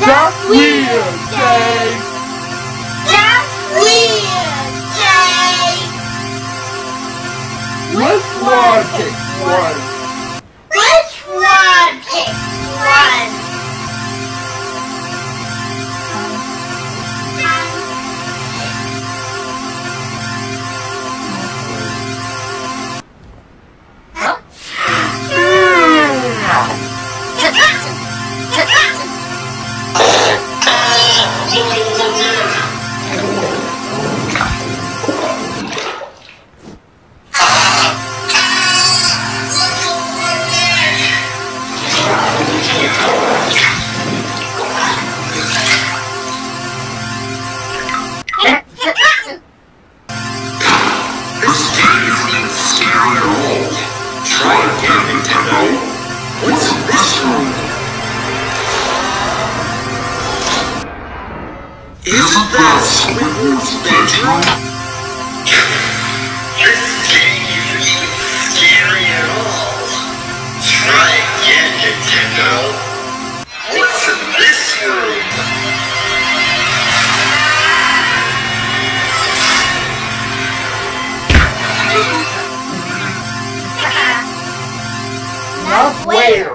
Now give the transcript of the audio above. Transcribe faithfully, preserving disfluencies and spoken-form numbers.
That's weird, Dave! That's weird, Dave! Which one picks one? Which one picks one? Isn't that Squidward's bedroom? This game isn't even scary at all. Try again, Nintendo. What's in this room? Not where?